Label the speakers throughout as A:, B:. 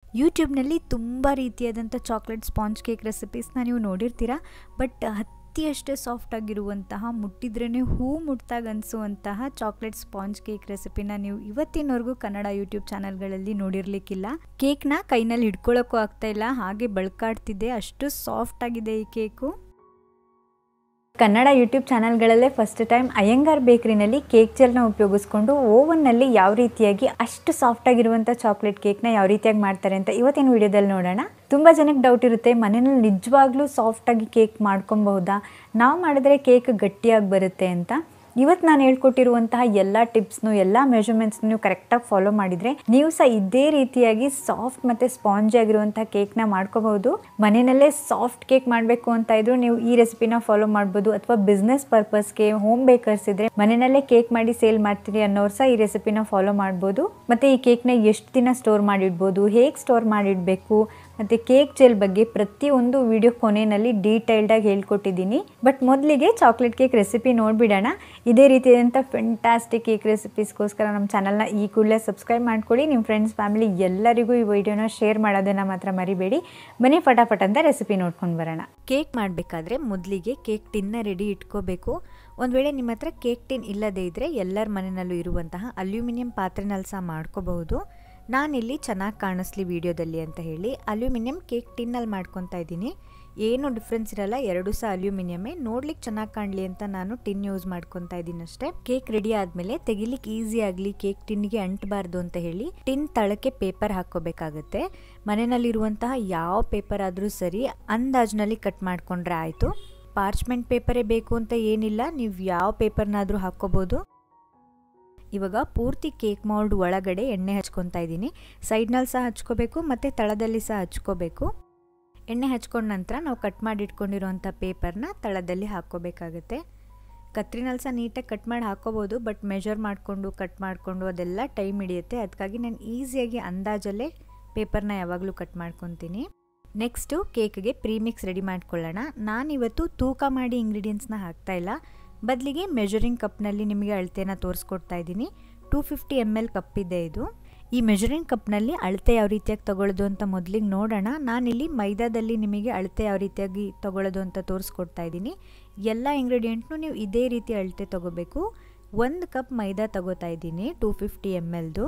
A: ಯೂಟ್ಯೂಬ್ನಲ್ಲಿ ತುಂಬ ರೀತಿಯಾದಂಥ ಚಾಕ್ಲೇಟ್ ಸ್ಪಾಂಜ್ ಕೇಕ್ ರೆಸಿಪೀಸ್ನ ನೀವು ನೋಡಿರ್ತೀರ. ಬಟ್ ಹತ್ತಿಯಷ್ಟೇ ಸಾಫ್ಟ್ ಆಗಿರುವಂತಹ, ಮುಟ್ಟಿದ್ರೇ ಹೂ ಮುಟ್ಟಾಗ ಅನಿಸುವಂತಹ ಚಾಕ್ಲೇಟ್ ಸ್ಪಾಂಜ್ ಕೇಕ್ ರೆಸಿಪಿನ ನೀವು ಇವತ್ತಿನವರೆಗೂ ಕನ್ನಡ ಯೂಟ್ಯೂಬ್ ಚಾನಲ್ಗಳಲ್ಲಿ ನೋಡಿರಲಿಕ್ಕಿಲ್ಲ. ಕೇಕ್ನ ಕೈನಲ್ಲಿ ಹಿಡ್ಕೊಳ್ಳೋಕ್ಕೂ ಆಗ್ತಾ ಇಲ್ಲ, ಹಾಗೆ ಬಳ್ಕಾಡ್ತಿದೆ, ಅಷ್ಟು ಸಾಫ್ಟ್ ಆಗಿದೆ ಈ ಕೇಕು. ಕನ್ನಡ ಯೂಟ್ಯೂಬ್ ಚಾನಲ್ಗಳಲ್ಲೇ ಫಸ್ಟ್ ಟೈಮ್ ಅಯ್ಯಂಗಾರ್ ಬೇಕ್ರಿನಲ್ಲಿ ಕೇಕ್ ಜೆಲ್ನ ಉಪಯೋಗಿಸ್ಕೊಂಡು ಓವನ್ನಲ್ಲಿ ಯಾವ ರೀತಿಯಾಗಿ ಅಷ್ಟು ಸಾಫ್ಟಾಗಿರುವಂಥ ಚಾಕ್ಲೇಟ್ ಕೇಕ್ನ ಯಾವ ರೀತಿಯಾಗಿ ಮಾಡ್ತಾರೆ ಅಂತ ಇವತ್ತಿನ ವಿಡಿಯೋದಲ್ಲಿ ನೋಡೋಣ. ತುಂಬ ಜನಕ್ಕೆ ಡೌಟ್ ಇರುತ್ತೆ, ಮನೆಯಲ್ಲಿ ನಿಜವಾಗ್ಲೂ ಸಾಫ್ಟಾಗಿ ಕೇಕ್ ಮಾಡ್ಕೊಬಹುದಾ, ನಾವು ಮಾಡಿದ್ರೆ ಕೇಕ್ ಗಟ್ಟಿಯಾಗಿ ಬರುತ್ತೆ ಅಂತ. ಇವತ್ತು ನಾನು ಹೇಳ್ಕೊಟ್ಟಿರುವಂತಹ ಎಲ್ಲ ಟಿಪ್ಸ್ನು, ಎಲ್ಲ ಮೆಜರ್ಮೆಂಟ್ಸ್ನು ನೀವು ಕರೆಕ್ಟಾಗಿ ಫಾಲೋ ಮಾಡಿದರೆ ನೀವು ಸಹ ಇದೇ ರೀತಿಯಾಗಿ ಸಾಫ್ಟ್ ಮತ್ತು ಸ್ಪಾಂಜಿ ಆಗಿರುವಂಥ ಕೇಕ್ನ ಮಾಡ್ಕೋಬಹುದು. ಮನೆಯಲ್ಲೇ ಸಾಫ್ಟ್ ಕೇಕ್ ಮಾಡಬೇಕು ಅಂತ ಇದ್ರು ನೀವು ಈ ರೆಸಿಪಿನ ಫಾಲೋ ಮಾಡ್ಬೋದು. ಅಥವಾ ಬಿಸ್ನೆಸ್ ಪರ್ಪಸ್ಗೆ ಹೋಮ್ ಬೇಕರ್ಸ್ ಇದ್ದರೆ ಮನೆಯಲ್ಲೇ ಕೇಕ್ ಮಾಡಿ ಸೇಲ್ ಮಾಡ್ತೀರಿ ಅನ್ನೋರು ಸಹ ಈ ರೆಸಿಪಿನ ಫಾಲೋ ಮಾಡ್ಬೋದು. ಮತ್ತು ಈ ಕೇಕ್ನ ಎಷ್ಟು ದಿನ ಸ್ಟೋರ್ ಮಾಡಿಡ್ಬೋದು, ಹೇಗೆ ಸ್ಟೋರ್ ಮಾಡಿಡಬೇಕು, ಮತ್ತು ಕೇಕ್ ಜೆಲ್ ಬಗ್ಗೆ ಪ್ರತಿಯೊಂದು ವಿಡಿಯೋ ಕೊನೆಯಲ್ಲಿ ಡೀಟೇಲ್ಡಾಗಿ ಹೇಳ್ಕೊಟ್ಟಿದ್ದೀನಿ. ಬಟ್ ಮೊದಲಿಗೆ ಚಾಕ್ಲೇಟ್ ಕೇಕ್ ರೆಸಿಪಿ ನೋಡಿಬಿಡೋಣ. ಇದೇ ರೀತಿಯಾದಂಥ ಫೆಂಟಾಸ್ಟಿಕ್ ಕೇಕ್ ರೆಸಿಪೀಸ್ಗೋಸ್ಕರ ನಮ್ಮ ಚಾನಲ್ನ ಈ ಕೂಡಲೇ ಸಬ್ಸ್ಕ್ರೈಬ್ ಮಾಡ್ಕೊಳ್ಳಿ. ನಿಮ್ಮ ಫ್ರೆಂಡ್ಸ್, ಫ್ಯಾಮಿಲಿ ಎಲ್ಲರಿಗೂ ಈ ವಿಡಿಯೋನ ಶೇರ್ ಮಾಡೋದನ್ನು ಮಾತ್ರ ಮರಿಬೇಡಿ. ಬನ್ನಿ ಫಟಾಫಟ್ ಅಂತ ರೆಸಿಪಿ ನೋಡ್ಕೊಂಡು ಬರೋಣ. ಕೇಕ್ ಮಾಡಬೇಕಾದ್ರೆ ಮೊದಲಿಗೆ ಕೇಕ್ ಟಿನ್ನ ರೆಡಿ ಇಟ್ಕೋಬೇಕು. ಒಂದು ವೇಳೆ ನಿಮ್ಮ ಹತ್ರ ಕೇಕ್ ಟಿನ್ ಇಲ್ಲದೇ ಇದ್ದರೆ ಎಲ್ಲರ ಮನೆಯಲ್ಲೂ ಇರುವಂತಹ ಅಲ್ಯೂಮಿನಿಯಂ ಪಾತ್ರೆನಲ್ಲಿ ಸಹ ಮಾಡ್ಕೋಬಹುದು. ನಾನಿಲ್ಲಿ ಚೆನ್ನಾಗಿ ಕಾಣಿಸ್ಲಿ ವಿಡಿಯೋದಲ್ಲಿ ಅಂತ ಹೇಳಿ ಅಲ್ಯೂಮಿನಿಯಂ ಕೇಕ್ ಟಿನ್ನಲ್ಲಿ ಮಾಡ್ಕೊತಾ ಇದ್ದೀನಿ. ಏನು ಡಿಫ್ರೆನ್ಸ್ ಇರಲ್ಲ, ಎರಡು ಸಹ ಅಲ್ಯೂಮಿನಿಯಮೇ. ನೋಡ್ಲಿಕ್ಕೆ ಚೆನ್ನಾಗಿ ಕಾಣಲಿ ಅಂತ ನಾನು ಟಿನ್ ಯೂಸ್ ಮಾಡ್ಕೊತಾ ಇದ್ದೀನಿ ಅಷ್ಟೇ. ಕೇಕ್ ರೆಡಿ ಆದಮೇಲೆ ತೆಗಿಲಿಕ್ಕೆ ಈಸಿ ಆಗಲಿ, ಕೇಕ್ ಟಿನ್ಗೆ ಅಂಟಬಾರ್ದು ಅಂತ ಹೇಳಿ ಟಿನ್ ತಳಕ್ಕೆ ಪೇಪರ್ ಹಾಕ್ಕೋಬೇಕಾಗತ್ತೆ. ಮನೆಯಲ್ಲಿರುವಂತಹ ಯಾವ ಪೇಪರ್ ಆದರೂ ಸರಿ, ಅಂದಾಜಿನಲ್ಲಿ ಕಟ್ ಮಾಡ್ಕೊಂಡ್ರೆ ಆಯಿತು. ಪಾರ್ಚ್ಮೆಂಟ್ ಪೇಪರೇ ಬೇಕು ಅಂತ ಏನಿಲ್ಲ, ನೀವು ಯಾವ ಪೇಪರ್ನಾದರೂ ಹಾಕ್ಕೋಬೋದು. ಇವಾಗ ಪೂರ್ತಿ ಕೇಕ್ ಮೌಲ್ಡ್ ಒಳಗಡೆ ಎಣ್ಣೆ ಹಚ್ಕೊತಾ ಇದ್ದೀನಿ. ಸೈಡ್ನಲ್ಲಿ ಸಹ ಹಚ್ಕೋಬೇಕು ಮತ್ತು ತಳದಲ್ಲಿ ಸಹ ಹಚ್ಕೋಬೇಕು. ಎಣ್ಣೆ ಹಚ್ಕೊಂಡ ನಂತರ ನಾವು ಕಟ್ ಮಾಡಿ ಇಟ್ಕೊಂಡಿರೋಂಥ ಪೇಪರ್ನ ತಳದಲ್ಲಿ ಹಾಕ್ಕೋಬೇಕಾಗತ್ತೆ. ಕತ್ರಿನಲ್ಲಿ ಸಹ ನೀಟಾಗಿ ಕಟ್ ಮಾಡಿ ಹಾಕ್ಕೋಬೋದು. ಬಟ್ ಮೆಜರ್ ಮಾಡಿಕೊಂಡು ಕಟ್ ಮಾಡಿಕೊಂಡು ಅದೆಲ್ಲ ಟೈಮ್ ಹಿಡಿಯುತ್ತೆ. ಅದಕ್ಕಾಗಿ ನಾನು ಈಸಿಯಾಗಿ ಅಂದಾಜಲ್ಲೇ ಪೇಪರ್ನ ಯಾವಾಗಲೂ ಕಟ್ ಮಾಡ್ಕೊತೀನಿ. ನೆಕ್ಸ್ಟು ಕೇಕ್ಗೆ ಪ್ರೀಮಿಕ್ಸ್ ರೆಡಿ ಮಾಡ್ಕೊಳ್ಳೋಣ. ನಾನಿವತ್ತು ತೂಕ ಮಾಡಿ ಇಂಗ್ರೀಡಿಯೆಂಟ್ಸ್ನ ಹಾಕ್ತಾಯಿಲ್ಲ, ಬದಲಿಗೆ ಮೆಜರಿಂಗ್ ಕಪ್ನಲ್ಲಿ ನಿಮಗೆ ಅಳತೆನ ತೋರಿಸ್ಕೊಡ್ತಾ ಇದ್ದೀನಿ. 250 ml ಕಪ್ ಇದೆ ಇದು. ಈ ಮೆಜರಿಂಗ್ ಕಪ್ನಲ್ಲಿ ಅಳತೆ ಯಾವ ರೀತಿಯಾಗಿ ತೊಗೊಳ್ಳೋದು ಅಂತ ಮೊದಲಿಗೆ ನೋಡೋಣ. ನಾನಿಲ್ಲಿ ಮೈದಾದಲ್ಲಿ ನಿಮಗೆ ಅಳತೆ ಯಾವ ರೀತಿಯಾಗಿ ತೊಗೊಳ್ಳೋದು ಅಂತ ತೋರಿಸ್ಕೊಡ್ತಾ ಇದ್ದೀನಿ. ಎಲ್ಲ ಇಂಗ್ರೀಡಿಯೆಂಟ್ನು ನೀವು ಇದೇ ರೀತಿ ಅಳತೆ ತೊಗೋಬೇಕು. 1 ಕಪ್ ಮೈದಾ ತೊಗೋತಾ ಇದ್ದೀನಿ 250 mlದು.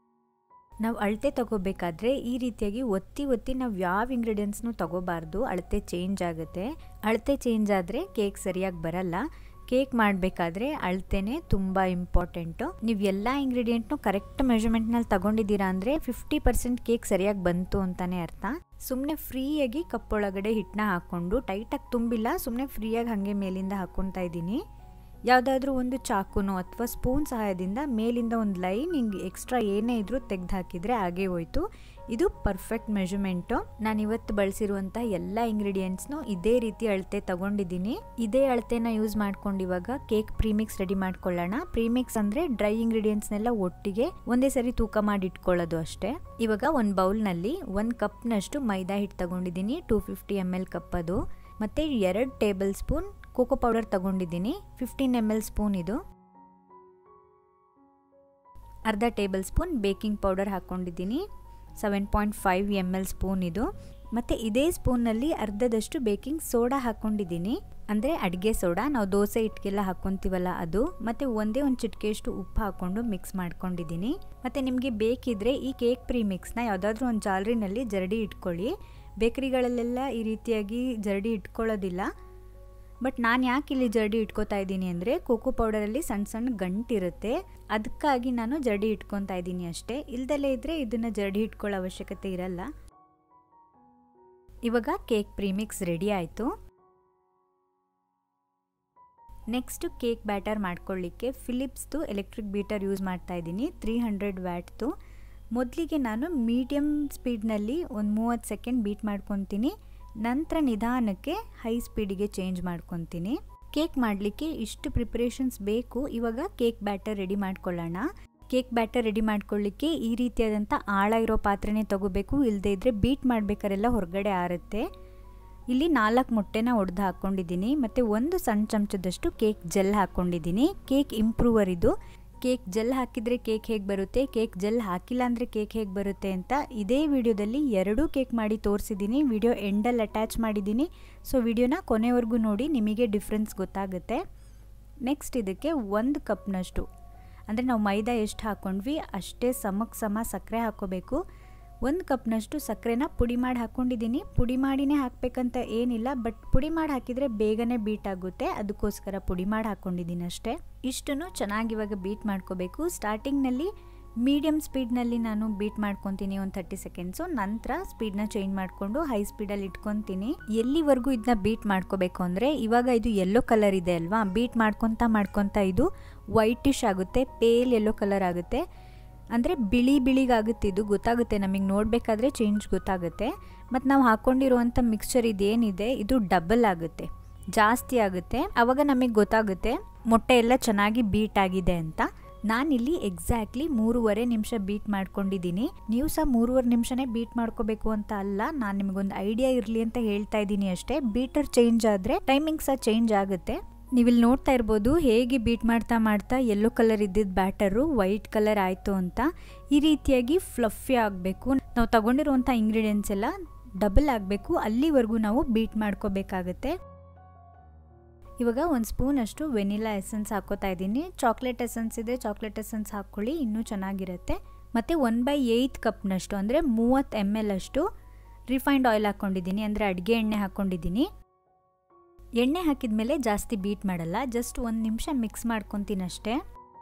A: ನಾವು ಅಳತೆ ತೊಗೋಬೇಕಾದ್ರೆ ಈ ರೀತಿಯಾಗಿ ಒತ್ತಿ ನಾವು ಯಾವ ಇಂಗ್ರೀಡಿಯೆಂಟ್ಸ್ನು ತೊಗೋಬಾರ್ದು, ಅಳತೆ ಚೇಂಜ್ ಆಗುತ್ತೆ. ಅಳತೆ ಚೇಂಜ್ ಆದರೆ ಕೇಕ್ ಸರಿಯಾಗಿ ಬರಲ್ಲ. ಕೇಕ್ ಮಾಡಬೇಕಾದ್ರೆ ಅಳತೆನೇ ತುಂಬ ಇಂಪಾರ್ಟೆಂಟು. ನೀವು ಎಲ್ಲ ಇಂಗ್ರೀಡಿಯೆಂಟ್ನು ಕರೆಕ್ಟ್ ಮೆಜರ್ಮೆಂಟ್ನಲ್ಲಿ ತಗೊಂಡಿದ್ದೀರಾ ಅಂದರೆ 50% ಕೇಕ್ ಸರಿಯಾಗಿ ಬಂತು ಅಂತಲೇ ಅರ್ಥ. ಸುಮ್ಮನೆ ಫ್ರೀಯಾಗಿ ಕಪ್ಪೊಳಗಡೆ ಹಿಟ್ಟನ್ನ ಹಾಕ್ಕೊಂಡು, ಟೈಟಾಗಿ ತುಂಬಿಲ್ಲ, ಸುಮ್ಮನೆ ಫ್ರೀಯಾಗಿ ಹಾಗೆ ಮೇಲಿಂದ ಹಾಕ್ಕೊತಾ ಇದ್ದೀನಿ. ಯಾವುದಾದ್ರೂ ಒಂದು ಚಾಕುನೋ ಅಥವಾ ಸ್ಪೂನ್ ಸಹಾಯದಿಂದ ಮೇಲಿಂದ ಒಂದು ಲೈನ್ ಹಿಂಗೆ ಎಕ್ಸ್ಟ್ರಾ ಏನೇ ಇದ್ರೂ ತೆಗೆದು ಹಾಕಿದರೆ ಹಾಗೇ ಹೋಯ್ತು. ಇದು ಪರ್ಫೆಕ್ಟ್ ಮೆಜರ್ಮೆಂಟು. ನಾನು ಇವತ್ತು ಬಳಸಿರುವಂಥ ಎಲ್ಲ ಇಂಗ್ರೀಡಿಯೆಂಟ್ಸ್ನು ಇದೇ ರೀತಿ ಅಳತೆ ತಗೊಂಡಿದ್ದೀನಿ. ಇದೇ ಅಳತೆನ ಯೂಸ್ ಮಾಡ್ಕೊಂಡು ಇವಾಗ ಕೇಕ್ ಪ್ರೀಮಿಕ್ಸ್ ರೆಡಿ ಮಾಡ್ಕೊಳ್ಳೋಣ. ಪ್ರೀಮಿಕ್ಸ್ ಅಂದರೆ ಡ್ರೈ ಇಂಗ್ರೀಡಿಯೆಂಟ್ಸ್ನೆಲ್ಲ ಒಟ್ಟಿಗೆ ಒಂದೇ ಸರಿ ತೂಕ ಮಾಡಿ ಇಟ್ಕೊಳ್ಳೋದು ಅಷ್ಟೇ. ಇವಾಗ ಒಂದು ಬೌಲ್ನಲ್ಲಿ 1 ಕಪ್ನಷ್ಟು ಮೈದಾ ಹಿಟ್ಟು ತಗೊಂಡಿದ್ದೀನಿ, 250 ml ಕಪ್ ಅದು. ಮತ್ತು 2 ಟೇಬಲ್ ಸ್ಪೂನ್ ಕೋಕೋ ಪೌಡರ್ ತಗೊಂಡಿದ್ದೀನಿ, 15 ml ಸ್ಪೂನ್ ಇದು. ಅರ್ಧ ಟೇಬಲ್ ಸ್ಪೂನ್ ಬೇಕಿಂಗ್ ಪೌಡರ್ ಹಾಕ್ಕೊಂಡಿದ್ದೀನಿ, 7.5 ml ಸ್ಪೂನ್ ಇದು. ಮತ್ತು ಇದೇ ಸ್ಪೂನಲ್ಲಿ ಅರ್ಧದಷ್ಟು ಬೇಕಿಂಗ್ ಸೋಡಾ ಹಾಕ್ಕೊಂಡಿದ್ದೀನಿ, ಅಂದರೆ ಅಡುಗೆ ಸೋಡಾ, ನಾವು ದೋಸೆ ಹಿಟ್ಟಿಗೆಲ್ಲ ಹಾಕ್ಕೊತೀವಲ್ಲ ಅದು. ಮತ್ತು ಒಂದೇ ಒಂದು ಚಿಟಿಕೆಯಷ್ಟು ಉಪ್ಪು ಹಾಕ್ಕೊಂಡು ಮಿಕ್ಸ್ ಮಾಡ್ಕೊಂಡಿದ್ದೀನಿ. ಮತ್ತು ನಿಮಗೆ ಬೇಕಿದ್ದರೆ ಈ ಕೇಕ್ ಪ್ರೀಮಿಕ್ಸ್ನ ಯಾವುದಾದ್ರೂ ಒಂದು ಜಾಲರಿನಲ್ಲಿ ಜರಡಿ ಇಟ್ಕೊಳ್ಳಿ. ಬೇಕರಿಗಳಲ್ಲೆಲ್ಲ ಈ ರೀತಿಯಾಗಿ ಜರಡಿ ಇಟ್ಕೊಳ್ಳೋದಿಲ್ಲ. ಬಟ್ ನಾನು ಯಾಕೆ ಇಲ್ಲಿ ಜರಡಿ ಇಟ್ಕೋತಾ ಇದ್ದೀನಿ ಅಂದರೆ ಕೋಕೋ ಪೌಡರಲ್ಲಿ ಸಣ್ಣ ಸಣ್ಣ ಗಂಟಿರುತ್ತೆ, ಅದಕ್ಕಾಗಿ ನಾನು ಜರಡಿ ಇಟ್ಕೊತಾ ಇದ್ದೀನಿ ಅಷ್ಟೇ. ಇಲ್ದಲೇ ಇದ್ದರೆ ಇದನ್ನು ಜರಡಿ ಇಟ್ಕೊಳ್ಳೋ ಅವಶ್ಯಕತೆ ಇರಲ್ಲ. ಇವಾಗ ಕೇಕ್ ಪ್ರೀಮಿಕ್ಸ್ ರೆಡಿ ಆಯಿತು. ನೆಕ್ಸ್ಟು ಕೇಕ್ ಬ್ಯಾಟರ್ ಮಾಡ್ಕೊಳ್ಳಿಕ್ಕೆ ಫಿಲಿಪ್ಸ್ದು ಎಲೆಕ್ಟ್ರಿಕ್ ಬೀಟರ್ ಯೂಸ್ ಮಾಡ್ತಾ ಇದ್ದೀನಿ, 300 ವ್ಯಾಟ್ದು. ಮೊದಲಿಗೆ ನಾನು ಮೀಡಿಯಮ್ ಸ್ಪೀಡ್ನಲ್ಲಿ ಒಂದು 30 ಸೆಕೆಂಡ್ ಬೀಟ್ ಮಾಡ್ಕೊತೀನಿ. ನಂತರ ನಿಧಾನಕ್ಕೆ ಹೈ ಸ್ಪೀಡಿಗೆ ಚೇಂಜ್ ಮಾಡ್ಕೊತೀನಿ. ಕೇಕ್ ಮಾಡಲಿಕ್ಕೆ ಇಷ್ಟು ಪ್ರಿಪ್ರೇಷನ್ಸ್ ಬೇಕು. ಇವಾಗ ಕೇಕ್ ಬ್ಯಾಟರ್ ರೆಡಿ ಮಾಡ್ಕೊಳ್ಳೋಣ. ಕೇಕ್ ಬ್ಯಾಟರ್ ರೆಡಿ ಮಾಡ್ಕೊಳ್ಳಿಕ್ಕೆ ಈ ರೀತಿಯಾದಂಥ ಆಳ ಇರೋ ಪಾತ್ರೆನೇ ತಗೋಬೇಕು, ಇಲ್ಲದೇ ಇದ್ದರೆ ಬೀಟ್ ಮಾಡಬೇಕಾರೆಲ್ಲ ಹೊರಗಡೆ ಆರುತ್ತೆ. ಇಲ್ಲಿ 4 ಮೊಟ್ಟೆನ ಒಡೆದು ಹಾಕ್ಕೊಂಡಿದ್ದೀನಿ ಮತ್ತು 1 ಸಣ್ಣ ಚಮಚದಷ್ಟು ಕೇಕ್ ಜೆಲ್ ಹಾಕ್ಕೊಂಡಿದ್ದೀನಿ. ಕೇಕ್ ಇಂಪ್ರೂವರ್ ಇದು. ಕೇಕ್ ಜೆಲ್ ಹಾಕಿದರೆ ಕೇಕ್ ಹೇಗೆ ಬರುತ್ತೆ, ಕೇಕ್ ಜೆಲ್ ಹಾಕಿಲ್ಲ ಅಂದರೆ ಕೇಕ್ ಹೇಗೆ ಬರುತ್ತೆ ಅಂತ ಇದೇ ವಿಡಿಯೋದಲ್ಲಿ 2 ಕೇಕ್ ಮಾಡಿ ತೋರಿಸಿದ್ದೀನಿ. ವಿಡಿಯೋ ಎಂಡಲ್ಲಿ ಅಟ್ಯಾಚ್ ಮಾಡಿದ್ದೀನಿ. ಸೊ ವಿಡಿಯೋನ ಕೊನೆವರೆಗೂ ನೋಡಿ, ನಿಮಗೆ ಡಿಫ್ರೆನ್ಸ್ ಗೊತ್ತಾಗುತ್ತೆ. ನೆಕ್ಸ್ಟ್ ಇದಕ್ಕೆ 1 ಕಪ್ನಷ್ಟು ಅಂದರೆ ನಾವು ಮೈದಾ ಎಷ್ಟು ಹಾಕ್ಕೊಂಡ್ವಿ ಅಷ್ಟೇ ಸಮಕ್ಕೆ ಸಮ ಸಕ್ಕರೆ ಹಾಕ್ಕೋಬೇಕು. 1 ಕಪ್ನಷ್ಟು ಸಕ್ಕರೆನ ಪುಡಿ ಮಾಡಿ ಹಾಕ್ಕೊಂಡಿದ್ದೀನಿ. ಪುಡಿ ಮಾಡಿನೇ ಹಾಕಬೇಕಂತ ಏನಿಲ್ಲ, ಬಟ್ ಪುಡಿ ಮಾಡಿ ಹಾಕಿದರೆ ಬೇಗನೆ ಬೀಟ್ ಆಗುತ್ತೆ, ಅದಕ್ಕೋಸ್ಕರ ಪುಡಿ ಮಾಡಿ ಹಾಕ್ಕೊಂಡಿದ್ದೀನಿ ಅಷ್ಟೇ. ಇಷ್ಟನ್ನು ಚೆನ್ನಾಗಿ ಇವಾಗ ಬೀಟ್ ಮಾಡ್ಕೋಬೇಕು. ಸ್ಟಾರ್ಟಿಂಗ್ನಲ್ಲಿ ಮೀಡಿಯಮ್ ಸ್ಪೀಡ್ನಲ್ಲಿ ನಾನು ಬೀಟ್ ಮಾಡ್ಕೊತೀನಿ ಒಂದು 30 ಸೆಕೆಂಡ್ಸು. ನಂತರ ಸ್ಪೀಡ್ನ ಚೇಂಜ್ ಮಾಡಿಕೊಂಡು ಹೈ ಸ್ಪೀಡಲ್ಲಿ ಇಟ್ಕೊತೀನಿ. ಎಲ್ಲಿವರೆಗೂ ಇದನ್ನ ಬೀಟ್ ಮಾಡ್ಕೋಬೇಕು ಅಂದರೆ, ಇವಾಗ ಇದು ಯೆಲ್ಲೋ ಕಲರ್ ಇದೆ ಅಲ್ವಾ, ಬೀಟ್ ಮಾಡ್ಕೊತಾ ಇದು ವೈಟಿಶ್ ಆಗುತ್ತೆ, ಪೇಲ್ ಯೆಲ್ಲೋ ಕಲರ್ ಆಗುತ್ತೆ. ಅಂದರೆ ಬಿಳಿಗಾಗುತ್ತೆ, ಇದು ಗೊತ್ತಾಗುತ್ತೆ ನಮಗೆ ನೋಡಬೇಕಾದ್ರೆ ಚೇಂಜ್ ಗೊತ್ತಾಗುತ್ತೆ. ಮತ್ತು ನಾವು ಹಾಕ್ಕೊಂಡಿರುವಂಥ ಮಿಕ್ಸ್ಚರ್ ಇದೇನಿದೆ ಇದು ಡಬಲ್ ಆಗುತ್ತೆ, ಜಾಸ್ತಿ ಆಗುತ್ತೆ. ಆವಾಗ ನಮಗೆ ಗೊತ್ತಾಗುತ್ತೆ ಮೊಟ್ಟೆ ಎಲ್ಲ ಚೆನ್ನಾಗಿ ಬೀಟ್ ಆಗಿದೆ ಅಂತ. ನಾನಿಲ್ಲಿ ಎಕ್ಸಾಕ್ಟ್ಲಿ 3.5 ನಿಮಿಷ ಬೀಟ್ ಮಾಡ್ಕೊಂಡಿದ್ದೀನಿ. ನೀವು ಸಹ 3.5 ನಿಮಿಷನೇ ಬೀಟ್ ಮಾಡ್ಕೋಬೇಕು ಅಂತ ಅಲ್ಲ, ನಾನು ನಿಮಗೊಂದು ಐಡಿಯಾ ಇರಲಿ ಅಂತ ಹೇಳ್ತಾ ಇದ್ದೀನಿ ಅಷ್ಟೇ. ಬೀಟರ್ ಚೇಂಜ್ ಆದರೆ ಟೈಮಿಂಗ್ ಸಹ ಚೇಂಜ್ ಆಗುತ್ತೆ. ನೀವಿಲ್ಲಿ ನೋಡ್ತಾ ಇರ್ಬೋದು ಹೇಗೆ ಬೀಟ್ ಮಾಡ್ತಾ ಯೆಲ್ಲೋ ಕಲರ್ ಇದ್ದಿದ್ದು ಬ್ಯಾಟರು ವೈಟ್ ಕಲರ್ ಆಯಿತು ಅಂತ. ಈ ರೀತಿಯಾಗಿ ಫ್ಲಫಿ ಆಗಬೇಕು. ನಾವು ತಗೊಂಡಿರುವಂಥ ಇಂಗ್ರೀಡಿಯೆಂಟ್ಸ್ ಎಲ್ಲ ಡಬಲ್ ಆಗಬೇಕು, ಅಲ್ಲಿವರೆಗೂ ನಾವು ಬೀಟ್ ಮಾಡ್ಕೋಬೇಕಾಗತ್ತೆ. ಇವಾಗ 1 ಸ್ಪೂನಷ್ಟು ವೆನಿಲಾ ಎಸೆನ್ಸ್ ಹಾಕೋತಾ ಇದ್ದೀನಿ. ಚಾಕ್ಲೇಟ್ ಎಸೆನ್ಸ್ ಇದೆ, ಚಾಕ್ಲೇಟ್ ಎಸೆನ್ಸ್ ಹಾಕ್ಕೊಳ್ಳಿ, ಇನ್ನೂ ಚೆನ್ನಾಗಿರುತ್ತೆ. ಮತ್ತು 1/8 ಕಪ್ನಷ್ಟು ಅಂದರೆ 30 ml ಅಷ್ಟು ರಿಫೈನ್ಡ್ ಆಯಿಲ್ ಹಾಕ್ಕೊಂಡಿದ್ದೀನಿ, ಅಂದರೆ ಅಡುಗೆ ಎಣ್ಣೆ ಹಾಕ್ಕೊಂಡಿದ್ದೀನಿ. ಎಣ್ಣೆ ಹಾಕಿದ ಮೇಲೆ ಜಾಸ್ತಿ ಬೀಟ್ ಮಾಡಲ್ಲ, ಜಸ್ಟ್ 1 ನಿಮಿಷ ಮಿಕ್ಸ್ ಮಾಡ್ಕೊತೀನಿ ಅಷ್ಟೇ.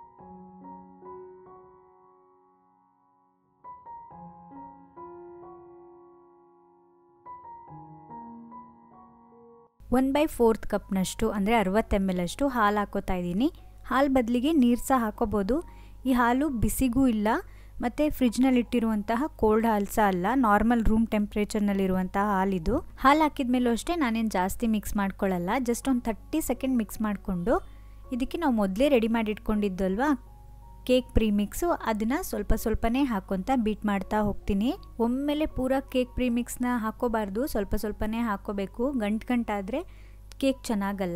A: ಒನ್ ಬೈ 4 ಕಪ್ನಷ್ಟು ಅಂದರೆ 60 ml ಅಷ್ಟು ಹಾಲು ಹಾಕೋತಾ ಇದ್ದೀನಿ. ಹಾಲು ಬದಲಿಗೆ ನೀರು ಸಹ ಹಾಕೋಬೋದು. ಈ ಹಾಲು ಬಿಸಿಗೂ ಇಲ್ಲ ಮತ್ತು ಫ್ರಿಜ್ನಲ್ಲಿಟ್ಟಿರುವಂತಹ ಕೋಲ್ಡ್ ಹಾಲು ಸಹ ಅಲ್ಲ, ನಾರ್ಮಲ್ ರೂಮ್ ಟೆಂಪ್ರೇಚರ್ನಲ್ಲಿರುವಂತಹ ಹಾಲಿದು. ಹಾಲು ಹಾಕಿದ ಮೇಲೂ ಅಷ್ಟೇ ನಾನೇನು ಜಾಸ್ತಿ ಮಿಕ್ಸ್ ಮಾಡ್ಕೊಳ್ಳಲ್ಲ, ಜಸ್ಟ್ ಒಂದು 30 ಸೆಕೆಂಡ್ ಮಿಕ್ಸ್ ಮಾಡಿಕೊಂಡು ಇದಕ್ಕೆ ನಾವು ಮೊದಲೇ ರೆಡಿ ಮಾಡಿ ಇಟ್ಕೊಂಡಿದ್ದು ಅಲ್ವಾ ಕೇಕ್ ಪ್ರೀಮಿಕ್ಸು, ಅದನ್ನು ಸ್ವಲ್ಪನೇ ಹಾಕ್ಕೊತ ಬೀಟ್ ಮಾಡ್ತಾ ಹೋಗ್ತೀನಿ. ಒಮ್ಮೆಲೆ ಪೂರ ಕೇಕ್ ಪ್ರೀಮಿಕ್ಸ್ನ ಹಾಕೋಬಾರ್ದು, ಸ್ವಲ್ಪನೇ ಹಾಕ್ಕೋಬೇಕು. ಗಂಟಾದರೆ ಕೇಕ್ ಚೆನ್ನಾಗಲ್ಲ.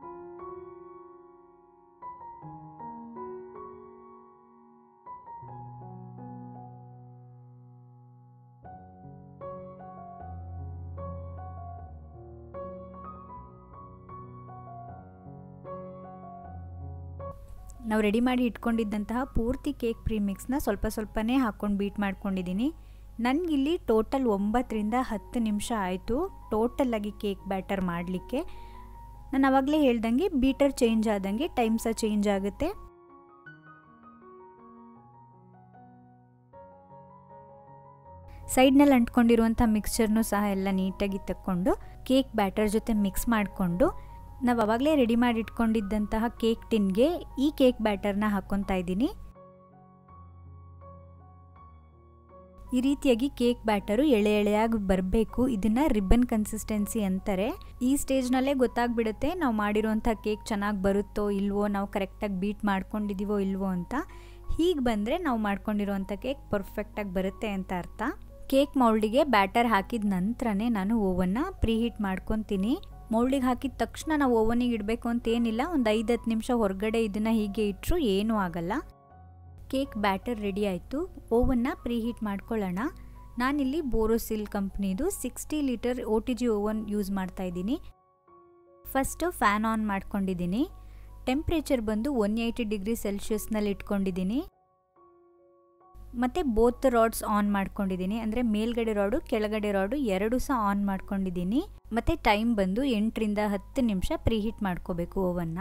A: ನಾವು ರೆಡಿ ಮಾಡಿ ಇಟ್ಕೊಂಡಿದ್ದಂತಹ ಪೂರ್ತಿ ಕೇಕ್ ಪ್ರೀಮಿಕ್ಸ್ನ ಸ್ವಲ್ಪನೇ ಹಾಕ್ಕೊಂಡು ಬೀಟ್ ಮಾಡ್ಕೊಂಡಿದ್ದೀನಿ. ನನಗಿಲ್ಲಿ ಟೋಟಲ್ 9 ರಿಂದ 10 ನಿಮಿಷ ಆಯಿತು ಟೋಟಲಾಗಿ ಕೇಕ್ ಬ್ಯಾಟರ್ ಮಾಡಲಿಕ್ಕೆ. ನಾನು ಆವಾಗಲೇ ಹೇಳ್ದಂಗೆ ಬೀಟರ್ ಚೇಂಜ್ ಆದಂಗೆ ಟೈಮ್ ಸಹ ಚೇಂಜ್ ಆಗುತ್ತೆ. ಸೈಡ್ನಲ್ಲಿ ಅಂಟ್ಕೊಂಡಿರುವಂಥ ಮಿಕ್ಸ್ಚರ್ನೂ ಸಹ ಎಲ್ಲ ನೀಟಾಗಿ ತಕ್ಕೊಂಡು ಕೇಕ್ ಬ್ಯಾಟರ್ ಜೊತೆ ಮಿಕ್ಸ್ ಮಾಡಿಕೊಂಡು ನಾವು ಆವಾಗಲೇ ರೆಡಿ ಮಾಡಿ ಇಟ್ಕೊಂಡಿದ್ದಂತಹ ಕೇಕ್ ಟಿನ್ಗೆ ಈ ಕೇಕ್ ಬ್ಯಾಟರ್ನ ಹಾಕ್ಕೊತಾ ಇದ್ದೀನಿ. ಈ ರೀತಿಯಾಗಿ ಕೇಕ್ ಬ್ಯಾಟರು ಎಳೆಯಾಗಿ ಬರಬೇಕು. ಇದನ್ನು ರಿಬ್ಬನ್ ಕನ್ಸಿಸ್ಟೆನ್ಸಿ ಅಂತಾರೆ. ಈ ಸ್ಟೇಜ್ನಲ್ಲೇ ಗೊತ್ತಾಗ್ಬಿಡುತ್ತೆ ನಾವು ಮಾಡಿರೋಂಥ ಕೇಕ್ ಚೆನ್ನಾಗಿ ಬರುತ್ತೋ ಇಲ್ವೋ, ನಾವು ಕರೆಕ್ಟಾಗಿ ಬೀಟ್ ಮಾಡ್ಕೊಂಡಿದ್ದೀವೋ ಇಲ್ವೋ ಅಂತ. ಹೀಗೆ ಬಂದರೆ ನಾವು ಮಾಡ್ಕೊಂಡಿರೋಂಥ ಕೇಕ್ ಪರ್ಫೆಕ್ಟಾಗಿ ಬರುತ್ತೆ ಅಂತ ಅರ್ಥ. ಕೇಕ್ ಮೌಲ್ಡಿಗೆ ಬ್ಯಾಟರ್ ಹಾಕಿದ ನಂತರನೇ ನಾನು ಓವನ್ನ ಪ್ರೀಹೀಟ್ ಮಾಡ್ಕೊತೀನಿ. ಮೌಲ್ಡಿಗೆ ಹಾಕಿದ ತಕ್ಷಣ ನಾವು ಓವನಿಗೆ ಇಡಬೇಕು ಅಂತ ಏನಿಲ್ಲ, ಒಂದು 5-10 ನಿಮಿಷ ಹೊರಗಡೆ ಇದನ್ನು ಹೀಗೆ ಇಟ್ಟರು ಏನೂ ಆಗಲ್ಲ. ಕೇಕ್ ಬ್ಯಾಟರ್ ರೆಡಿ ಆಯಿತು. ಓವನ್ನ ಪ್ರೀಹೀಟ್ ಮಾಡ್ಕೊಳ್ಳೋಣ. ನಾನಿಲ್ಲಿ ಬೋರೋಸಿಲ್ ಕಂಪ್ನಿದು 60 ಲೀಟರ್ OTG ಓವನ್ ಯೂಸ್ ಮಾಡ್ತಾ ಇದ್ದೀನಿ. ಫಸ್ಟು ಫ್ಯಾನ್ ಆನ್ ಮಾಡ್ಕೊಂಡಿದ್ದೀನಿ. ಟೆಂಪ್ರೇಚರ್ ಬಂದು 180 ಡಿಗ್ರಿ ಸೆಲ್ಸಿಯಸ್ನಲ್ಲಿ ಇಟ್ಕೊಂಡಿದ್ದೀನಿ. ಮತ್ತು ಬೋತ್ ರಾಡ್ಸ್ ಆನ್ ಮಾಡ್ಕೊಂಡಿದ್ದೀನಿ, ಅಂದರೆ ಮೇಲ್ಗಡೆ ರಾಡು ಕೆಳಗಡೆ ರಾಡು ಎರಡೂ ಸಹ ಆನ್ ಮಾಡ್ಕೊಂಡಿದ್ದೀನಿ. ಮತ್ತು ಟೈಮ್ ಬಂದು 8 ರಿಂದ 10 ನಿಮಿಷ ಪ್ರೀಹೀಟ್ ಮಾಡ್ಕೋಬೇಕು ಓವನ್ನ.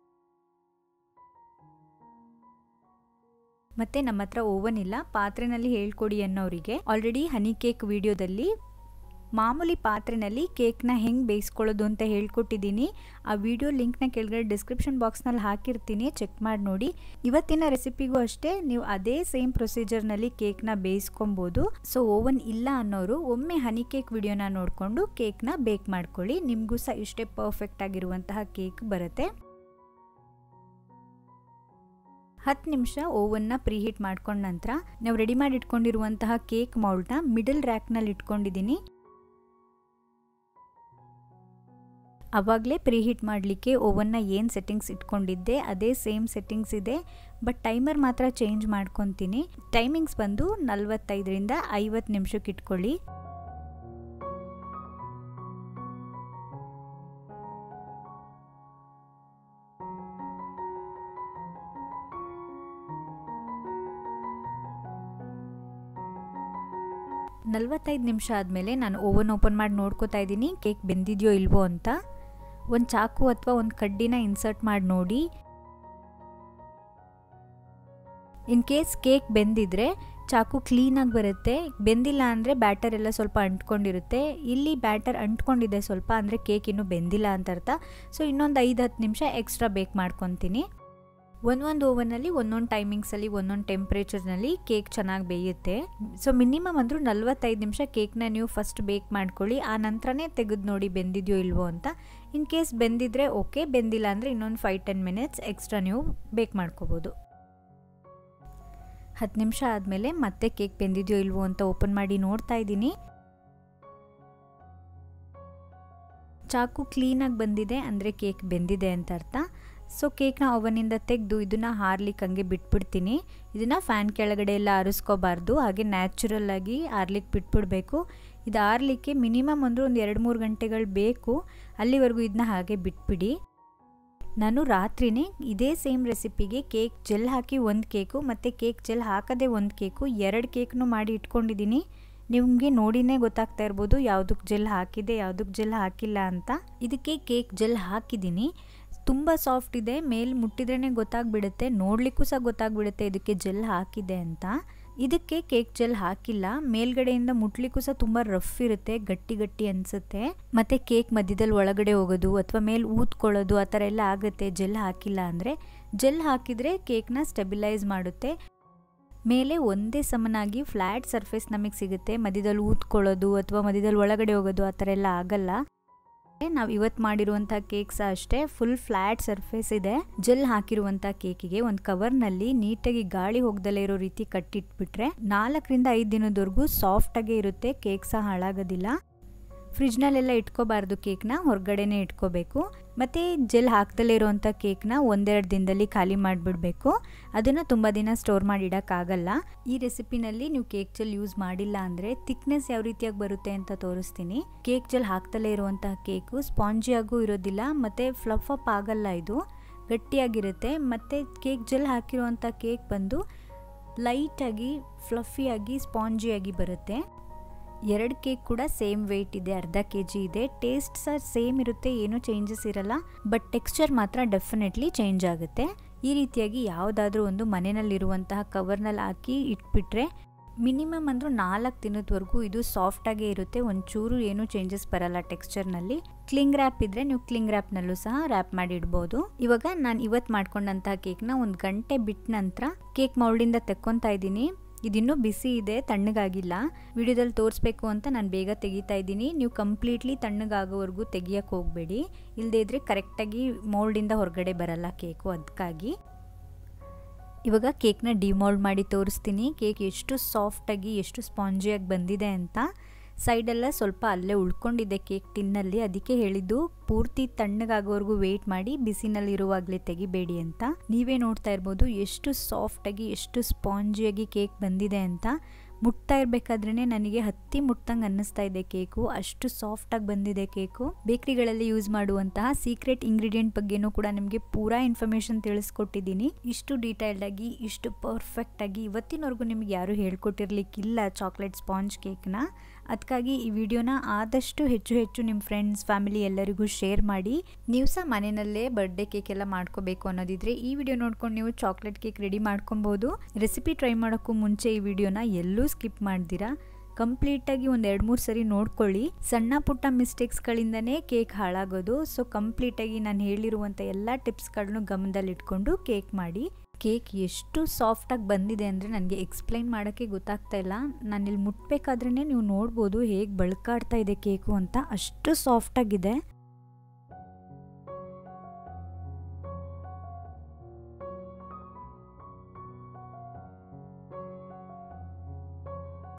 A: ಮತ್ತು ನಮ್ಮ ಹತ್ರ ಓವನ್ ಇಲ್ಲ, ಪಾತ್ರೆನಲ್ಲಿ ಹೇಳ್ಕೊಡಿ ಅನ್ನೋರಿಗೆ ಆಲ್ರೆಡಿ ಹನಿ ಕೇಕ್ ವಿಡಿಯೋದಲ್ಲಿ ಮಾಮೂಲಿ ಪಾತ್ರೆನಲ್ಲಿ ಕೇಕ್ನ ಹೆಂಗೆ ಬೇಯಿಸ್ಕೊಳ್ಳೋದು ಅಂತ ಹೇಳ್ಕೊಟ್ಟಿದ್ದೀನಿ. ಆ ವಿಡಿಯೋ ಲಿಂಕ್ನ ಕೆಳಗಡೆ ಡಿಸ್ಕ್ರಿಪ್ಷನ್ ಬಾಕ್ಸ್ನಲ್ಲಿ ಹಾಕಿರ್ತೀನಿ, ಚೆಕ್ ಮಾಡಿ ನೋಡಿ. ಇವತ್ತಿನ ರೆಸಿಪಿಗೂ ಅಷ್ಟೇ ನೀವು ಅದೇ ಸೇಮ್ ಪ್ರೊಸೀಜರ್ನಲ್ಲಿ ಕೇಕ್ನ ಬೇಯಿಸ್ಕೊಬೋದು. ಸೊ ಓವನ್ ಇಲ್ಲ ಅನ್ನೋರು ಒಮ್ಮೆ ಹನಿ ಕೇಕ್ ವಿಡಿಯೋನ ನೋಡಿಕೊಂಡು ಕೇಕ್ನ ಬೇಕ್ ಮಾಡ್ಕೊಳ್ಳಿ, ನಿಮಗೂ ಸಹ ಇಷ್ಟೇ ಪರ್ಫೆಕ್ಟ್ ಆಗಿರುವಂತಹ ಕೇಕ್ ಬರುತ್ತೆ. 10 ನಿಮಿಷ ಓವನ್ನ ಪ್ರೀಹೀಟ್ ಮಾಡ್ಕೊಂಡ ನಂತರ ನಾವು ರೆಡಿ ಮಾಡಿ ಇಟ್ಕೊಂಡಿರುವಂತಹ ಕೇಕ್ ಮೌಲ್ಡ್ನ ಮಿಡಲ್ ರ್ಯಾಕ್ನಲ್ಲಿ ಇಟ್ಕೊಂಡಿದ್ದೀನಿ. ಆವಾಗಲೇ ಪ್ರೀಹೀಟ್ ಮಾಡಲಿಕ್ಕೆ ಓವನ್ನ ಏನು ಸೆಟ್ಟಿಂಗ್ಸ್ ಇಟ್ಕೊಂಡಿದ್ದೆ ಅದೇ ಸೇಮ್ ಸೆಟ್ಟಿಂಗ್ಸ್ ಇದೆ, ಬಟ್ ಟೈಮರ್ ಮಾತ್ರ ಚೇಂಜ್ ಮಾಡ್ಕೊತೀನಿ. ಟೈಮಿಂಗ್ಸ್ ಬಂದು 45ರಿಂದ 50 ನಿಮಿಷಕ್ಕೆ ಇಟ್ಕೊಳ್ಳಿ. ನಲವತ್ತೈದು ನಿಮಿಷ ಆದಮೇಲೆ ನಾನು ಓವನ್ ಓಪನ್ ಮಾಡಿ ನೋಡ್ಕೋತಾ ಇದ್ದೀನಿ ಕೇಕ್ ಬೆಂದಿದೆಯೋ ಇಲ್ವೋ ಅಂತ. ಒಂದು ಚಾಕು ಅಥವಾ ಒಂದು ಕಡ್ಡಿನ ಇನ್ಸರ್ಟ್ ಮಾಡಿ ನೋಡಿ. ಇನ್ ಕೇಸ್ ಕೇಕ್ ಬೆಂದಿದ್ರೆ ಚಾಕು ಕ್ಲೀನಾಗಿ ಬರುತ್ತೆ. ಬೆಂದಿಲ್ಲ ಅಂದರೆ ಬ್ಯಾಟರ್ ಎಲ್ಲ ಸ್ವಲ್ಪ ಅಂಟ್ಕೊಂಡಿರುತ್ತೆ. ಇಲ್ಲಿ ಬ್ಯಾಟರ್ ಅಂಟ್ಕೊಂಡಿದೆ ಸ್ವಲ್ಪ, ಅಂದರೆ ಕೇಕ್ ಇನ್ನೂ ಬೆಂದಿಲ್ಲ ಅಂತ ಅರ್ಥ. ಸೊ ಇನ್ನೊಂದು 5-10 ನಿಮಿಷ ಎಕ್ಸ್ಟ್ರಾ ಬೇಕ್ ಮಾಡ್ಕೊತೀನಿ. ಒಂದೊಂದು ಓವನಲ್ಲಿ ಒಂದೊಂದು ಟೈಮಿಂಗ್ಸಲ್ಲಿ ಒಂದೊಂದು ಟೆಂಪ್ರೇಚರ್ನಲ್ಲಿ ಕೇಕ್ ಚೆನ್ನಾಗಿ ಬೇಯುತ್ತೆ. ಸೊ ಮಿನಿಮಮ್ ಅಂದರೂ 45 ನಿಮಿಷ ಕೇಕ್ನ ನೀವು ಫಸ್ಟ್ ಬೇಕ್ ಮಾಡ್ಕೊಳ್ಳಿ. ಆ ನಂತರನೇ ತೆಗೆದು ನೋಡಿ ಬೆಂದಿದೆಯೋ ಇಲ್ವೋ ಅಂತ. ಇನ್ ಕೇಸ್ ಬೆಂದಿದ್ರೆ ಓಕೆ, ಬೆಂದಿಲ್ಲ ಅಂದರೆ ಇನ್ನೊಂದು 5-10 ಮಿನಿಟ್ಸ್ ಎಕ್ಸ್ಟ್ರಾ ನೀವು ಬೇಕ್ ಮಾಡ್ಕೋಬೋದು. 10 ನಿಮಿಷ ಆದಮೇಲೆ ಮತ್ತೆ ಕೇಕ್ ಬೆಂದಿದೆಯೋ ಇಲ್ವೋ ಅಂತ ಓಪನ್ ಮಾಡಿ ನೋಡ್ತಾ ಇದ್ದೀನಿ. ಚಾಕು ಕ್ಲೀನಾಗಿ ಬಂದಿದೆ ಅಂದರೆ ಕೇಕ್ ಬೆಂದಿದೆ ಅಂತ ಅರ್ಥ. ಸೊ ಕೇಕ್ನ ಓವನಿಂದ ತೆಗೆದು ಇದನ್ನು ಹಾರ್ಲಿಕ್ಕೆ ಹಂಗೆ ಬಿಟ್ಬಿಡ್ತೀನಿ. ಇದನ್ನು ಫ್ಯಾನ್ ಕೆಳಗಡೆ ಎಲ್ಲ ಆರಿಸ್ಕೋಬಾರ್ದು, ಹಾಗೆ ನ್ಯಾಚುರಲ್ ಆಗಿ ಆರ್ಲಿಕ್ಕೆ ಬಿಟ್ಬಿಡಬೇಕು. ಇದು ಆರ್ಲಿಕ್ಕೆ ಮಿನಿಮಮ್ ಅಂದರೆ ಒಂದು 2-3 ಗಂಟೆಗಳು ಬೇಕು. ಅಲ್ಲಿವರೆಗೂ ಇದನ್ನ ಹಾಗೆ ಬಿಟ್ಬಿಡಿ. ನಾನು ರಾತ್ರಿನೇ ಇದೇ ಸೇಮ್ ರೆಸಿಪಿಗೆ ಕೇಕ್ ಜೆಲ್ ಹಾಕಿ ಒಂದು ಕೇಕು ಮತ್ತು ಕೇಕ್ ಜೆಲ್ ಹಾಕದೆ ಒಂದು ಕೇಕು 2 ಕೇಕ್ನು ಮಾಡಿ ಇಟ್ಕೊಂಡಿದ್ದೀನಿ. ನಿಮಗೆ ನೋಡಿನೇ ಗೊತ್ತಾಗ್ತಾ ಇರ್ಬೋದು ಯಾವುದಕ್ಕೆ ಜೆಲ್ ಹಾಕಿದೆ ಯಾವುದಕ್ಕೆ ಜೆಲ್ ಹಾಕಿಲ್ಲ ಅಂತ. ಇದಕ್ಕೆ ಕೇಕ್ ಜೆಲ್ ಹಾಕಿದ್ದೀನಿ. ತುಂಬ ಸಾಫ್ಟ್ ಇದೆ, ಮೇಲೆ ಮುಟ್ಟಿದ್ರೇ ಗೊತ್ತಾಗ್ಬಿಡುತ್ತೆ, ನೋಡಲಿಕ್ಕೂ ಸಹ ಗೊತ್ತಾಗ್ಬಿಡುತ್ತೆ ಇದಕ್ಕೆ ಜೆಲ್ ಹಾಕಿದೆ ಅಂತ. ಇದಕ್ಕೆ ಕೇಕ್ ಜೆಲ್ ಹಾಕಿಲ್ಲ, ಮೇಲ್ಗಡೆಯಿಂದ ಮುಟ್ಲಿಕ್ಕೂ ಸಹ ತುಂಬ ರಫ್ ಇರುತ್ತೆ, ಗಟ್ಟಿ ಗಟ್ಟಿ ಅನಿಸುತ್ತೆ. ಮತ್ತು ಕೇಕ್ ಮಧ್ಯದಲ್ಲಿ ಒಳಗಡೆ ಹೋಗೋದು ಅಥವಾ ಮೇಲೆ ಊದ್ಕೊಳ್ಳೋದು ಆ ಥರ ಎಲ್ಲ ಆಗುತ್ತೆ ಜೆಲ್ ಹಾಕಿಲ್ಲ ಅಂದರೆ. ಜೆಲ್ ಹಾಕಿದರೆ ಕೇಕ್ನ ಸ್ಟೆಬಿಲೈಸ್ ಮಾಡುತ್ತೆ. ಮೇಲೆ ಒಂದೇ ಸಮನಾಗಿ ಫ್ಲ್ಯಾಟ್ ಸರ್ಫೇಸ್ ನಮಗೆ ಸಿಗುತ್ತೆ. ಮಧ್ಯದಲ್ಲಿ ಊದ್ಕೊಳ್ಳೋದು ಅಥವಾ ಮಧ್ಯದಲ್ಲಿ ಒಳಗಡೆ ಹೋಗೋದು ಆ ಥರ ಎಲ್ಲ ಆಗಲ್ಲ. ನಾವು ಇವತ್ತು ಮಾಡಿರುವಂಥ ಕೇಕ್ ಸಹ ಅಷ್ಟೇ, ಫುಲ್ ಫ್ಲ್ಯಾಟ್ ಸರ್ಫೇಸ್ ಇದೆ. ಜೆಲ್ ಹಾಕಿರುವಂಥ ಕೇಕಿಗೆ ಒಂದು ಕವರ್ನಲ್ಲಿ ನೀಟಾಗಿ ಗಾಳಿ ಹೋಗ್ದಲೇ ಇರೋ ರೀತಿ ಕಟ್ಟಿಟ್ಬಿಟ್ರೆ 4ರಿಂದ 5 ದಿನದವರೆಗೂ ಸಾಫ್ಟಾಗೇ ಇರುತ್ತೆ. ಕೇಕ್ ಸಹ ಹಾಳಾಗೋದಿಲ್ಲ. ಫ್ರಿಜ್ನಲ್ಲೆಲ್ಲ ಇಟ್ಕೋಬಾರ್ದು, ಕೇಕ್ನ ಹೊರಗಡೆನೇ ಇಟ್ಕೋಬೇಕು. ಮತ್ತು ಜೆಲ್ ಹಾಕ್ದಲೇ ಇರೋವಂಥ ಕೇಕ್ನ 1-2 ದಿನದಲ್ಲಿ ಖಾಲಿ ಮಾಡಿಬಿಡಬೇಕು. ಅದನ್ನು ತುಂಬ ದಿನ ಸ್ಟೋರ್ ಮಾಡಿ ಇಡೋಕ್ಕಾಗಲ್ಲ. ಈ ರೆಸಿಪಿನಲ್ಲಿ ನೀವು ಕೇಕ್ ಜೆಲ್ ಯೂಸ್ ಮಾಡಿಲ್ಲ ಅಂದರೆ ಥಿಕ್ನೆಸ್ ಯಾವ ರೀತಿಯಾಗಿ ಬರುತ್ತೆ ಅಂತ ತೋರಿಸ್ತೀನಿ. ಕೇಕ್ ಜೆಲ್ ಹಾಕ್ದಲೇ ಇರುವಂಥ ಕೇಕು ಸ್ಪಾಂಜಿಯಾಗೂ ಇರೋದಿಲ್ಲ ಮತ್ತು ಫ್ಲಫ್ ಅಪ್ ಆಗಲ್ಲ, ಇದು ಗಟ್ಟಿಯಾಗಿರುತ್ತೆ. ಮತ್ತು ಕೇಕ್ ಜೆಲ್ ಹಾಕಿರುವಂಥ ಕೇಕ್ ಬಂದು ಲೈಟಾಗಿ ಫ್ಲಫಿಯಾಗಿ ಸ್ಪಾಂಜಿಯಾಗಿ ಬರುತ್ತೆ. 2 ಕೇಕ್ ಕೂಡ ಸೇಮ್ ವೆಯ್ಟ್ ಇದೆ, ಅರ್ಧ kg ಇದೆ. ಟೇಸ್ಟ್ ಸಹ ಸೇಮ್ ಇರುತ್ತೆ, ಏನೂ ಚೇಂಜಸ್ ಇರಲ್ಲ. ಬಟ್ ಟೆಕ್ಸ್ಚರ್ ಮಾತ್ರ ಡೆಫಿನೆಟ್ಲಿ ಚೇಂಜ್ ಆಗುತ್ತೆ. ಈ ರೀತಿಯಾಗಿ ಯಾವುದಾದ್ರೂ ಒಂದು ಮನೆಯಲ್ಲಿರುವಂತಹ ಕವರ್ನಲ್ಲಿ ಹಾಕಿ ಇಟ್ಬಿಟ್ರೆ ಮಿನಿಮಮ್ ಅಂದರೂ 4 ದಿನದವರೆಗೂ ಇದು ಸಾಫ್ಟಾಗೇ ಇರುತ್ತೆ. ಒಂಚೂರು ಏನೂ ಚೇಂಜಸ್ ಬರಲ್ಲ ಟೆಕ್ಸ್ಚರ್ನಲ್ಲಿ. ಕ್ಲಿಂಗ್ ರ್ಯಾಪ್ ಇದ್ದರೆ ನೀವು ಕ್ಲಿಂಗ್ ರ್ಯಾಪ್ನಲ್ಲೂ ಸಹ ರ್ಯಾಪ್ ಮಾಡಿ ಇಡ್ಬೋದು. ಇವಾಗ ನಾನು ಇವತ್ತು ಮಾಡ್ಕೊಂಡಂತಹ ಕೇಕ್ನ 1 ಗಂಟೆ ಬಿಟ್ಟ ನಂತರ ಕೇಕ್ ಮೌಲ್ಡಿಂದ ತೆಕ್ಕೊತಾ ಇದ್ದೀನಿ. ಇದಿನ್ನೂ ಬಿಸಿ ಇದೆ, ತಣ್ಣಗಾಗಿಲ್ಲ. ವಿಡಿಯೋದಲ್ಲಿ ತೋರಿಸ್ಬೇಕು ಅಂತ ನಾನು ಬೇಗ ತೆಗಿತಾ ಇದ್ದೀನಿ. ನೀವು ಕಂಪ್ಲೀಟ್ಲಿ ತಣ್ಣಗಾಗೋವರೆಗೂ ತೆಗಿಯೋಕ್ಕೆ ಹೋಗಬೇಡಿ, ಇಲ್ಲದೇ ಇದ್ದರೆ ಕರೆಕ್ಟಾಗಿ ಮೌಲ್ಡಿಂದ ಹೊರಗಡೆ ಬರಲ್ಲ ಕೇಕು. ಅದಕ್ಕಾಗಿ ಇವಾಗ ಕೇಕ್ನ ಡಿಮೋಲ್ಡ್ ಮಾಡಿ ತೋರಿಸ್ತೀನಿ. ಕೇಕ್ ಎಷ್ಟು ಸಾಫ್ಟಾಗಿ ಎಷ್ಟು ಸ್ಪಾಂಜಿಯಾಗಿ ಬಂದಿದೆ ಅಂತ. ಸೈಡೆಲ್ಲ ಸ್ವಲ್ಪ ಅಲ್ಲೇ ಉಳ್ಕೊಂಡಿದೆ ಕೇಕ್ ಟಿನ್ನಲ್ಲಿ, ಅದಕ್ಕೆ ಹೇಳಿದ್ದು ಪೂರ್ತಿ ತಣ್ಣಗಾಗೋವರೆಗೂ ವೆಯ್ಟ್ ಮಾಡಿ, ಬಿಸಿನಲ್ಲಿರುವಾಗಲೇ ತೆಗಿಬೇಡಿ ಅಂತ. ನೀವೇ ನೋಡ್ತಾ ಇರ್ಬೋದು ಎಷ್ಟು ಸಾಫ್ಟಾಗಿ ಎಷ್ಟು ಸ್ಪಾಂಜಿಯಾಗಿ ಕೇಕ್ ಬಂದಿದೆ ಅಂತ. ಮುಟ್ತಾ ಇರಬೇಕಾದ್ರೇ ನನಗೆ ಹತ್ತಿ ಮುಟ್ಟಂಗೆ ಅನ್ನಿಸ್ತಾ ಇದೆ ಕೇಕು, ಅಷ್ಟು ಸಾಫ್ಟಾಗಿ ಬಂದಿದೆ ಕೇಕು. ಬೇಕ್ರಿಗಳಲ್ಲಿ ಯೂಸ್ ಮಾಡುವಂತಹ ಸೀಕ್ರೆಟ್ ಇಂಗ್ರೀಡಿಯೆಂಟ್ ಬಗ್ಗೆನೂ ಕೂಡ ನಿಮಗೆ ಪೂರಾ ಇನ್ಫಾರ್ಮೇಷನ್ ತಿಳಿಸ್ಕೊಟ್ಟಿದ್ದೀನಿ. ಇಷ್ಟು ಡೀಟೇಲ್ಡಾಗಿ ಇಷ್ಟು ಪರ್ಫೆಕ್ಟಾಗಿ ಇವತ್ತಿನವರೆಗೂ ನಿಮ್ಗೆ ಯಾರೂ ಹೇಳ್ಕೊಟ್ಟಿರ್ಲಿಕ್ಕಿಲ್ಲ ಚಾಕ್ಲೇಟ್ ಸ್ಪಾಂಜ್ ಕೇಕ್ನ. ಅದಕ್ಕಾಗಿ ಈ ವಿಡಿಯೋನ ಆದಷ್ಟು ಹೆಚ್ಚು ನಿಮ್ಮ ಫ್ರೆಂಡ್ಸ್ ಫ್ಯಾಮಿಲಿ ಎಲ್ಲರಿಗೂ ಶೇರ್ ಮಾಡಿ. ನೀವು ಸಹ ಮನೆಯಲ್ಲೇ ಬರ್ಡೇ ಕೇಕ್ ಎಲ್ಲ ಮಾಡ್ಕೋಬೇಕು ಅನ್ನೋದಿದ್ರೆ ಈ ವಿಡಿಯೋ ನೋಡ್ಕೊಂಡು ನೀವು ಚಾಕ್ಲೇಟ್ ಕೇಕ್ ರೆಡಿ ಮಾಡ್ಕೊಬೋದು. ರೆಸಿಪಿ ಟ್ರೈ ಮಾಡೋಕ್ಕೂ ಮುಂಚೆ ಈ ವಿಡಿಯೋನ ಎಲ್ಲೂ ಸ್ಕಿಪ್ ಮಾಡ್ದಿರಾ ಕಂಪ್ಲೀಟಾಗಿ ಒಂದು 2-3 ಸರಿ ನೋಡ್ಕೊಳ್ಳಿ. ಸಣ್ಣ ಪುಟ್ಟ ಮಿಸ್ಟೇಕ್ಸ್ಗಳಿಂದನೇ ಕೇಕ್ ಹಾಳಾಗೋದು. ಸೊ ಕಂಪ್ಲೀಟಾಗಿ ನಾನು ಹೇಳಿರುವಂಥ ಎಲ್ಲ ಟಿಪ್ಸ್ಗಳನ್ನು ಗಮನದಲ್ಲಿಟ್ಕೊಂಡು ಕೇಕ್ ಮಾಡಿ. ಕೇಕ್ ಎಷ್ಟು ಸಾಫ್ಟಾಗಿ ಬಂದಿದೆ ಅಂದರೆ ನನಗೆ ಎಕ್ಸ್ಪ್ಲೈನ್ ಮಾಡೋಕ್ಕೆ ಗೊತ್ತಾಗ್ತಾ ಇಲ್ಲ. ನಾನಿಲ್ಲಿ ಮುಟ್ಬೇಕಾದ್ರೇ ನೀವು ನೋಡ್ಬೋದು ಹೇಗೆ ಬಳ್ಕಾಡ್ತಾ ಇದೆ ಕೇಕು ಅಂತ, ಅಷ್ಟು ಸಾಫ್ಟಾಗಿದೆ.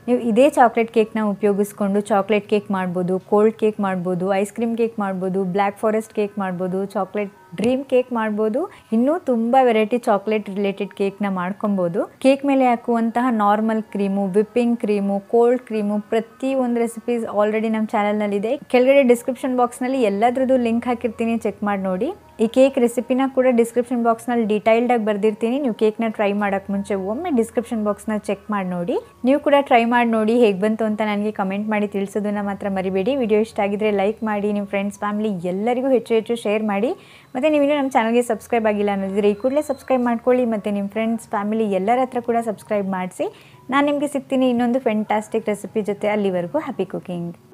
A: ನೀವು ಇದೇ ಚಾಕ್ಲೇಟ್ ಕೇಕ್ನ ಉಪಯೋಗಿಸ್ಕೊಂಡು ಚಾಕ್ಲೇಟ್ ಕೇಕ್ ಮಾಡ್ಬೋದು, ಕೋಲ್ಡ್ ಕೇಕ್ ಮಾಡ್ಬೋದು, ಐಸ್ ಕ್ರೀಮ್ ಕೇಕ್ ಮಾಡ್ಬೋದು, ಬ್ಲ್ಯಾಕ್ ಫಾರೆಸ್ಟ್ ಕೇಕ್ ಮಾಡ್ಬೋದು, ಚಾಕ್ಲೇಟ್ ಡ್ರೀಮ್ ಕೇಕ್ ಮಾಡ್ಬೋದು, ಇನ್ನೂ ತುಂಬ ವೆರೈಟಿ ಚಾಕ್ಲೇಟ್ ರಿಲೇಟೆಡ್ ಕೇಕ್ನ ಮಾಡ್ಕೊಬೋದು. ಕೇಕ್ ಮೇಲೆ ಹಾಕುವಂತಹ normal cream, whipping cream, cold cream, ಪ್ರತಿ ಒಂದು ರೆಸಿಪೀಸ್ ಆಲ್ರೆಡಿ ನಮ್ಮ ಚಾನಲ್ನಲ್ಲಿದೆ. ಕೆಳಗಡೆ ಡಿಸ್ಕ್ರಿಪ್ಷನ್ ಬಾಕ್ಸ್ನಲ್ಲಿ ಎಲ್ಲದ್ರದ್ದು ಲಿಂಕ್ ಹಾಕಿರ್ತೀನಿ, ಚೆಕ್ ಮಾಡಿ ನೋಡಿ. ಈ ಕೇಕ್ ರೆಸಿಪಿನ ಕೂಡ ಡಿಸ್ಕ್ರಿಪ್ಷನ್ ಬಾಕ್ಸ್ನಲ್ಲಿ ಡೀಟೈಲ್ಡಾಗಿ ಬರ್ದಿರ್ತೀನಿ. ನೀವು ಕೇಕ್ನ ಟ್ರೈ ಮಾಡೋಕ್ಕೆ ಮುಂಚೆ ಒಮ್ಮೆ ಡಿಸ್ಕ್ರಿಪ್ಷನ್ ಬಾಕ್ಸ್ನ ಚೆಕ್ ಮಾಡಿ ನೋಡಿ. ನೀವು ಕೂಡ ಟ್ರೈ ಮಾಡಿ ನೋಡಿ, ಹೇಗೆ ಬಂತು ಅಂತ ನನಗೆ ಕಮೆಂಟ್ ಮಾಡಿ ತಿಳಿಸೋದನ್ನು ಮಾತ್ರ ಮರಿಬೇಡಿ. ವಿಡಿಯೋ ಇಷ್ಟ ಆಗಿದ್ರೆ ಲೈಕ್ ಮಾಡಿ, ನಿಮ್ಮ ಫ್ರೆಂಡ್ಸ್ ಫ್ಯಾಮಿಲಿ ಎಲ್ಲರಿಗೂ ಹೆಚ್ಚು ಶೇರ್ ಮಾಡಿ. ಮತ್ತು ನೀವಿನ್ನೂ ನಮ್ಮ ಚಾನಲ್ಗೆ ಸಬ್ಸ್ಕ್ರೈಬ್ ಆಗಿಲ್ಲ ಅನ್ನೋದಿದ್ರೆ ಈ ಕೂಡಲೇ ಸಬ್ಸ್ಕ್ರೈಬ್ ಮಾಡ್ಕೊಳ್ಳಿ. ಮತ್ತು ನಿಮ್ಮ ಫ್ರೆಂಡ್ಸ್ ಫ್ಯಾಮಿಲಿ ಎಲ್ಲರ ಹತ್ರ ಕೂಡ ಸಬ್ಸ್ಕ್ರೈಬ್ ಮಾಡಿಸಿ. ನಾನು ನಿಮಗೆ ಸಿಗ್ತೀನಿ ಇನ್ನೊಂದು ಫ್ಯಾಂಟಾಸ್ಟಿಕ್ ರೆಸಿಪಿ ಜೊತೆ. ಅಲ್ಲಿವರೆಗೂ ಹ್ಯಾಪಿ ಕುಕಿಂಗ್.